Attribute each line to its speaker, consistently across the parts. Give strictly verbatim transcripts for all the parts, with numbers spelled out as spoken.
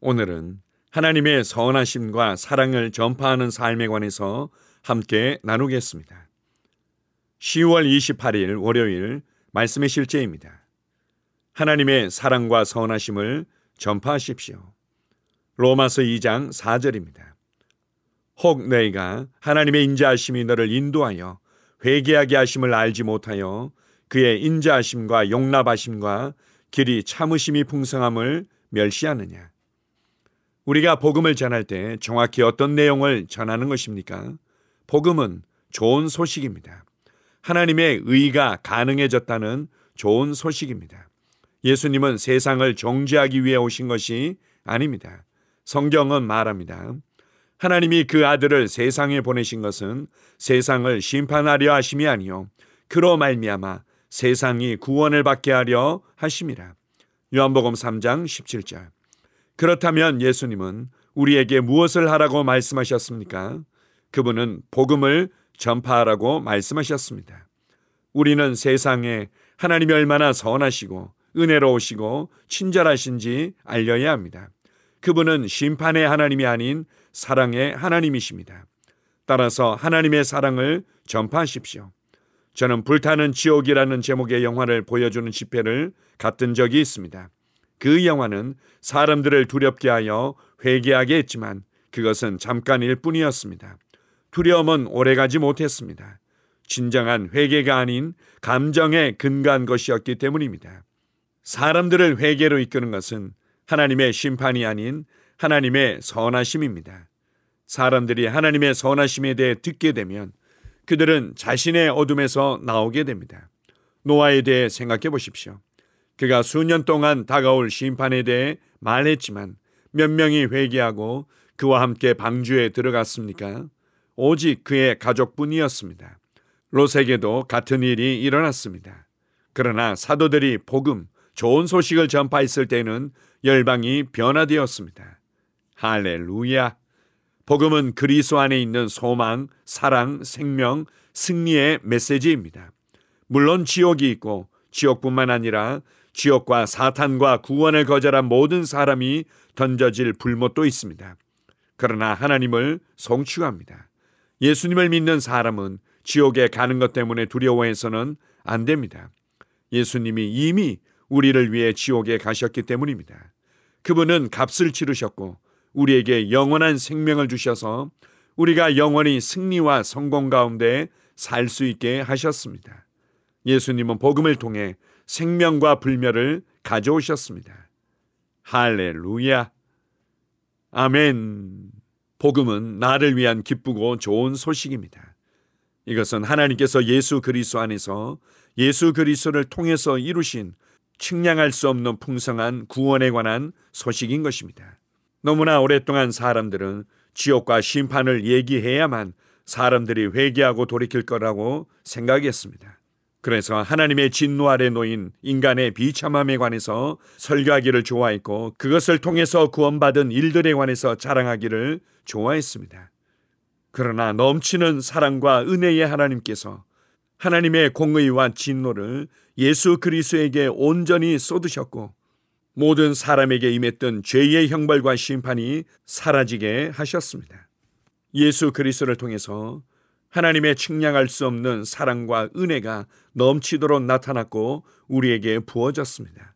Speaker 1: 오늘은 하나님의 선하심과 사랑을 전파하는 삶에 관해서 함께 나누겠습니다. 시월 이십팔일 월요일 말씀의 실제입니다. 하나님의 사랑과 선하심을 전파하십시오. 로마서 이장 사절입니다. 혹 너희가 하나님의 인자하심이 너를 인도하여 회개하게 하심을 알지 못하여 그의 인자하심과 용납하심과 길이 참으심이 풍성함을 멸시하느냐. 우리가 복음을 전할 때 정확히 어떤 내용을 전하는 것입니까? 복음은 좋은 소식입니다. 하나님의 의가 가능해졌다는 좋은 소식입니다. 예수님은 세상을 정죄하기 위해 오신 것이 아닙니다. 성경은 말합니다. 하나님이 그 아들을 세상에 보내신 것은 세상을 심판하려 하심이 아니요 그로 말미암아 세상이 구원을 받게 하려 하심이라. 요한복음 삼장 십칠절. 그렇다면 예수님은 우리에게 무엇을 하라고 말씀하셨습니까? 그분은 복음을 전파하라고 말씀하셨습니다. 우리는 세상에 하나님이 얼마나 선하시고 은혜로우시고 친절하신지 알려야 합니다. 그분은 심판의 하나님이 아닌 사랑의 하나님이십니다. 따라서 하나님의 사랑을 전파하십시오. 저는 불타는 지옥이라는 제목의 영화를 보여주는 집회를 갔던 적이 있습니다. 그 영화는 사람들을 두렵게 하여 회개하게 했지만 그것은 잠깐일 뿐이었습니다. 두려움은 오래가지 못했습니다. 진정한 회개가 아닌 감정에 근거한 것이었기 때문입니다. 사람들을 회개로 이끄는 것은 하나님의 심판이 아닌 하나님의 선하심입니다. 사람들이 하나님의 선하심에 대해 듣게 되면 그들은 자신의 어둠에서 나오게 됩니다. 노아에 대해 생각해 보십시오. 그가 수년 동안 다가올 심판에 대해 말했지만 몇 명이 회개하고 그와 함께 방주에 들어갔습니까? 오직 그의 가족뿐이었습니다. 롯에게도 같은 일이 일어났습니다. 그러나 사도들이 복음, 좋은 소식을 전파했을 때는 열방이 변화되었습니다. 할렐루야! 복음은 그리스도 안에 있는 소망, 사랑, 생명, 승리의 메시지입니다. 물론 지옥이 있고 지옥뿐만 아니라 지옥과 사탄과 구원을 거절한 모든 사람이 던져질 불못도 있습니다. 그러나 하나님을 송축합니다. 예수님을 믿는 사람은 지옥에 가는 것 때문에 두려워해서는 안 됩니다. 예수님이 이미 우리를 위해 지옥에 가셨기 때문입니다. 그분은 값을 치르셨고 우리에게 영원한 생명을 주셔서 우리가 영원히 승리와 성공 가운데 살 수 있게 하셨습니다. 예수님은 복음을 통해 생명과 불멸을 가져오셨습니다. 할렐루야! 아멘! 복음은 나를 위한 기쁘고 좋은 소식입니다. 이것은 하나님께서 예수 그리스도 안에서 예수 그리스도를 통해서 이루신 측량할 수 없는 풍성한 구원에 관한 소식인 것입니다. 너무나 오랫동안 사람들은 지옥과 심판을 얘기해야만 사람들이 회개하고 돌이킬 거라고 생각했습니다. 그래서 하나님의 진노 아래 놓인 인간의 비참함에 관해서 설교하기를 좋아했고 그것을 통해서 구원받은 일들에 관해서 자랑하기를 좋아했습니다. 그러나 넘치는 사랑과 은혜의 하나님께서 하나님의 공의와 진노를 예수 그리스도에게 온전히 쏟으셨고 모든 사람에게 임했던 죄의 형벌과 심판이 사라지게 하셨습니다. 예수 그리스도를 통해서 하나님의 측량할 수 없는 사랑과 은혜가 넘치도록 나타났고 우리에게 부어졌습니다.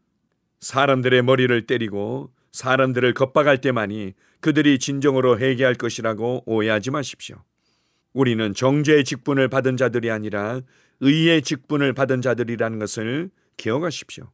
Speaker 1: 사람들의 머리를 때리고 사람들을 겁박할 때만이 그들이 진정으로 회개할 것이라고 오해하지 마십시오. 우리는 정죄의 직분을 받은 자들이 아니라 의의 직분을 받은 자들이라는 것을 기억하십시오.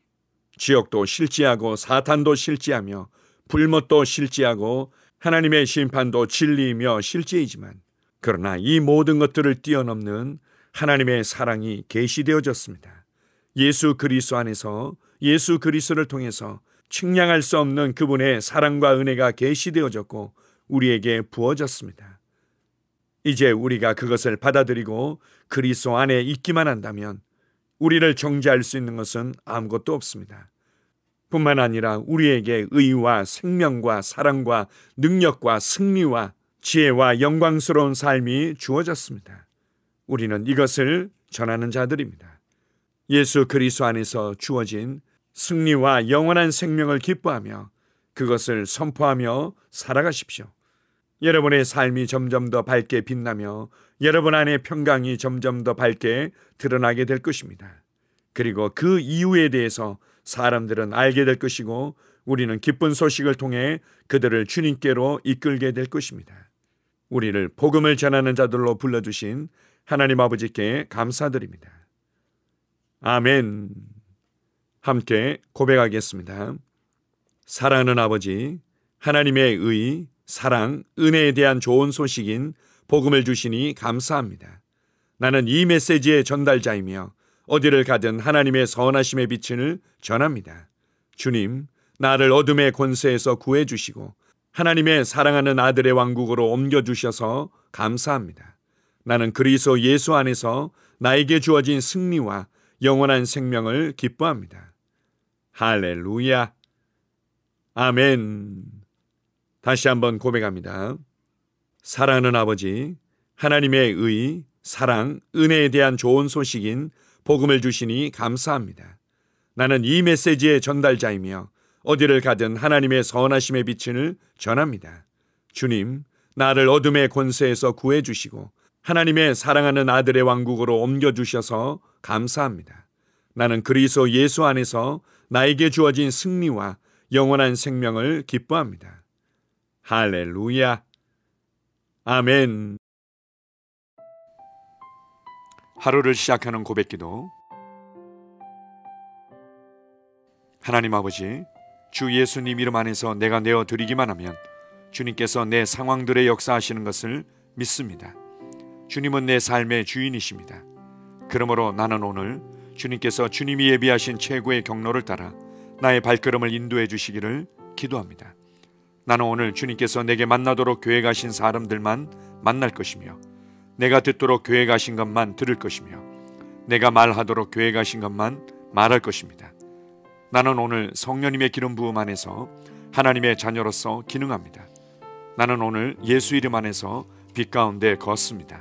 Speaker 1: 지옥도 실지하고 사탄도 실지하며 불못도 실지하고 하나님의 심판도 진리이며 실제이지만 그러나 이 모든 것들을 뛰어넘는 하나님의 사랑이 계시되어졌습니다. 예수 그리스도 안에서 예수 그리스도를 통해서 측량할 수 없는 그분의 사랑과 은혜가 계시되어졌고 우리에게 부어졌습니다. 이제 우리가 그것을 받아들이고 그리스도 안에 있기만 한다면 우리를 정죄할 수 있는 것은 아무것도 없습니다. 뿐만 아니라 우리에게 의와 생명과 사랑과 능력과 승리와 지혜와 영광스러운 삶이 주어졌습니다. 우리는 이것을 전하는 자들입니다. 예수 그리스도 안에서 주어진 승리와 영원한 생명을 기뻐하며 그것을 선포하며 살아가십시오. 여러분의 삶이 점점 더 밝게 빛나며 여러분 안의 평강이 점점 더 밝게 드러나게 될 것입니다. 그리고 그 이유에 대해서 사람들은 알게 될 것이고 우리는 기쁜 소식을 통해 그들을 주님께로 이끌게 될 것입니다. 우리를 복음을 전하는 자들로 불러주신 하나님 아버지께 감사드립니다. 아멘. 함께 고백하겠습니다. 사랑하는 아버지, 하나님의 의, 사랑, 은혜에 대한 좋은 소식인 복음을 주시니 감사합니다. 나는 이 메시지의 전달자이며 어디를 가든 하나님의 선하심의 빛을 전합니다. 주님, 나를 어둠의 권세에서 구해주시고 하나님의 사랑하는 아들의 왕국으로 옮겨주셔서 감사합니다. 나는 그리스도 예수 안에서 나에게 주어진 승리와 영원한 생명을 기뻐합니다. 할렐루야. 아멘. 다시 한번 고백합니다. 사랑하는 아버지, 하나님의 의, 사랑, 은혜에 대한 좋은 소식인 복음을 주시니 감사합니다. 나는 이 메시지의 전달자이며 어디를 가든 하나님의 선하심의 빛을 전합니다. 주님, 나를 어둠의 권세에서 구해주시고 하나님의 사랑하는 아들의 왕국으로 옮겨주셔서 감사합니다. 나는 그리스도 예수 안에서 나에게 주어진 승리와 영원한 생명을 기뻐합니다. 할렐루야. 아멘. 하루를 시작하는 고백기도. 하나님 아버지, 주 예수님 이름 안에서 내가 내어 드리기만 하면 주님께서 내 상황들에 역사하시는 것을 믿습니다. 주님은 내 삶의 주인이십니다. 그러므로 나는 오늘 주님께서 주님이 예비하신 최고의 경로를 따라 나의 발걸음을 인도해 주시기를 기도합니다. 나는 오늘 주님께서 내게 만나도록 교회 가신 사람들만 만날 것이며 내가 듣도록 교회 가신 것만 들을 것이며 내가 말하도록 교회 가신 것만 말할 것입니다. 나는 오늘 성령님의 기름 부음 안에서 하나님의 자녀로서 기능합니다. 나는 오늘 예수 이름 안에서 빛 가운데 걷습니다.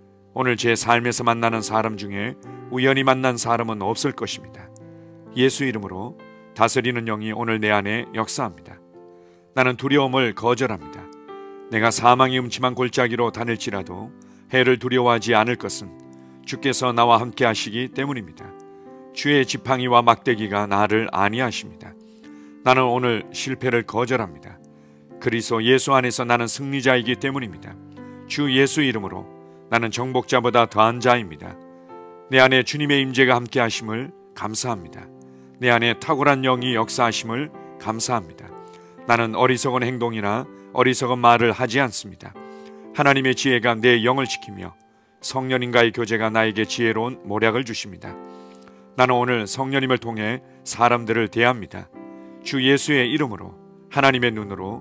Speaker 1: 오늘 제 삶에서 만나는 사람 중에 우연히 만난 사람은 없을 것입니다. 예수 이름으로 다스리는 영이 오늘 내 안에 역사합니다. 나는 두려움을 거절합니다. 내가 사망의 음침한 골짜기로 다닐지라도 해를 두려워하지 않을 것은 주께서 나와 함께 하시기 때문입니다. 주의 지팡이와 막대기가 나를 안위하십니다. 나는 오늘 실패를 거절합니다. 그리스도 예수 안에서 나는 승리자이기 때문입니다. 주 예수 이름으로 나는 정복자보다 더한 자입니다. 내 안에 주님의 임재가 함께 하심을 감사합니다. 내 안에 탁월한 영이 역사하심을 감사합니다. 나는 어리석은 행동이나 어리석은 말을 하지 않습니다. 하나님의 지혜가 내 영을 지키며 성령님과의 교제가 나에게 지혜로운 모략을 주십니다. 나는 오늘 성령님을 통해 사람들을 대합니다. 주 예수의 이름으로 하나님의 눈으로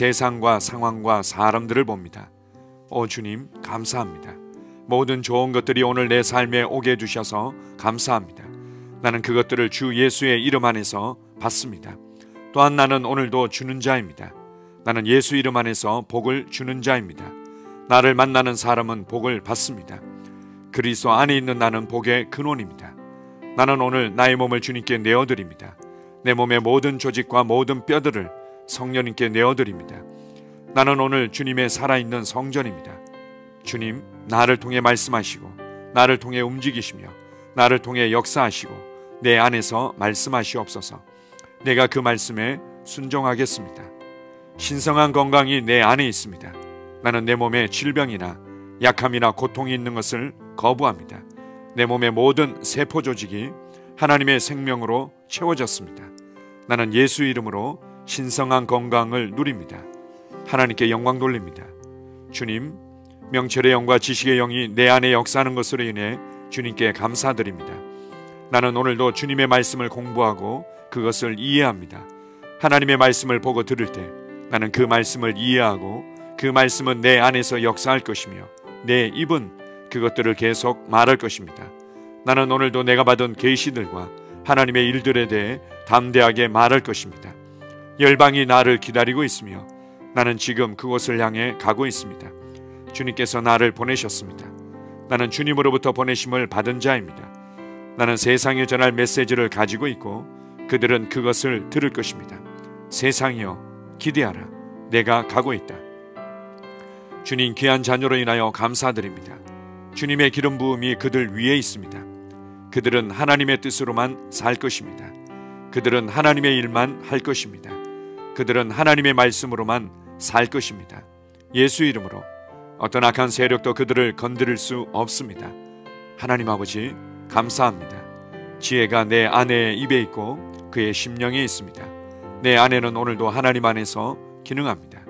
Speaker 1: 세상과 상황과 사람들을 봅니다. 오 주님, 감사합니다. 모든 좋은 것들이 오늘 내 삶에 오게 해주셔서 감사합니다. 나는 그것들을 주 예수의 이름 안에서 받습니다. 또한 나는 오늘도 주는 자입니다. 나는 예수 이름 안에서 복을 주는 자입니다. 나를 만나는 사람은 복을 받습니다. 그리스도 안에 있는 나는 복의 근원입니다. 나는 오늘 나의 몸을 주님께 내어드립니다. 내 몸의 모든 조직과 모든 뼈들을 성령님께 내어드립니다. 나는 오늘 주님의 살아있는 성전입니다. 주님, 나를 통해 말씀하시고 나를 통해 움직이시며 나를 통해 역사하시고 내 안에서 말씀하시옵소서. 내가 그 말씀에 순종하겠습니다. 신성한 건강이 내 안에 있습니다. 나는 내 몸에 질병이나 약함이나 고통이 있는 것을 거부합니다. 내 몸의 모든 세포 조직이 하나님의 생명으로 채워졌습니다. 나는 예수 이름으로 신성한 건강을 누립니다. 하나님께 영광 돌립니다. 주님, 명철의 영과 지식의 영이 내 안에 역사하는 것으로 인해 주님께 감사드립니다. 나는 오늘도 주님의 말씀을 공부하고 그것을 이해합니다. 하나님의 말씀을 보고 들을 때 나는 그 말씀을 이해하고 그 말씀은 내 안에서 역사할 것이며 내 입은 그것들을 계속 말할 것입니다. 나는 오늘도 내가 받은 계시들과 하나님의 일들에 대해 담대하게 말할 것입니다. 열방이 나를 기다리고 있으며 나는 지금 그곳을 향해 가고 있습니다. 주님께서 나를 보내셨습니다. 나는 주님으로부터 보내심을 받은 자입니다. 나는 세상에 전할 메시지를 가지고 있고 그들은 그것을 들을 것입니다. 세상이여, 기대하라. 내가 가고 있다. 주님 귀한 자녀로 인하여 감사드립니다. 주님의 기름 부음이 그들 위에 있습니다. 그들은 하나님의 뜻으로만 살 것입니다. 그들은 하나님의 일만 할 것입니다. 그들은 하나님의 말씀으로만 살 것입니다. 예수 이름으로 어떤 악한 세력도 그들을 건드릴 수 없습니다. 하나님 아버지 감사합니다. 지혜가 내 아내의 입에 있고 그의 심령에 있습니다. 내 아내는 오늘도 하나님 안에서 기능합니다.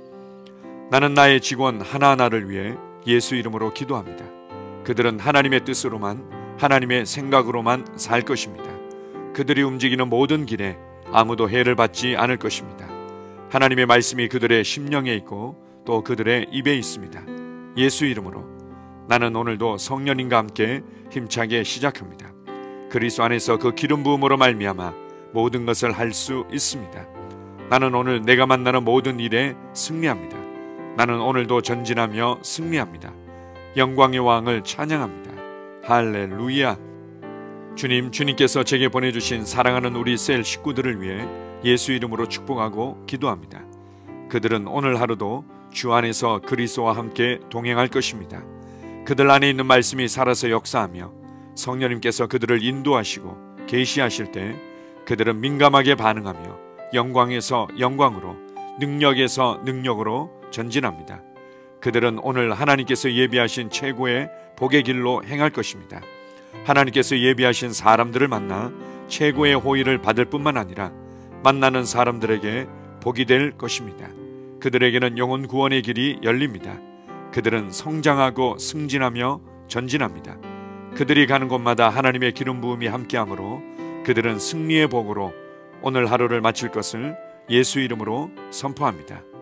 Speaker 1: 나는 나의 직원 하나하나를 위해 예수 이름으로 기도합니다. 그들은 하나님의 뜻으로만 하나님의 생각으로만 살 것입니다. 그들이 움직이는 모든 길에 아무도 해를 받지 않을 것입니다. 하나님의 말씀이 그들의 심령에 있고 또 그들의 입에 있습니다. 예수 이름으로 나는 오늘도 성령님과 함께 힘차게 시작합니다. 그리스도 안에서 그 기름 부음으로 말미암아 모든 것을 할 수 있습니다. 나는 오늘 내가 만나는 모든 일에 승리합니다. 나는 오늘도 전진하며 승리합니다. 영광의 왕을 찬양합니다. 할렐루야. 주님, 주님께서 제게 보내주신 사랑하는 우리 셀 식구들을 위해 예수 이름으로 축복하고 기도합니다. 그들은 오늘 하루도 주 안에서 그리스도와 함께 동행할 것입니다. 그들 안에 있는 말씀이 살아서 역사하며 성령님께서 그들을 인도하시고 계시하실 때 그들은 민감하게 반응하며 영광에서 영광으로, 능력에서 능력으로 전진합니다. 그들은 오늘 하나님께서 예비하신 최고의 복의 길로 행할 것입니다. 하나님께서 예비하신 사람들을 만나 최고의 호의를 받을 뿐만 아니라 만나는 사람들에게 복이 될 것입니다. 그들에게는 영혼 구원의 길이 열립니다. 그들은 성장하고 승진하며 전진합니다. 그들이 가는 곳마다 하나님의 기름 부음이 함께하므로 그들은 승리의 복으로 오늘 하루를 마칠 것을 예수 이름으로 선포합니다.